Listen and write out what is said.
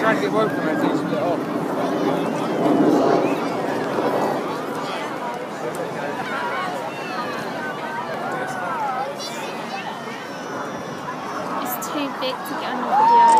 trying to get away from it, so you split off. It's too big to get on the video.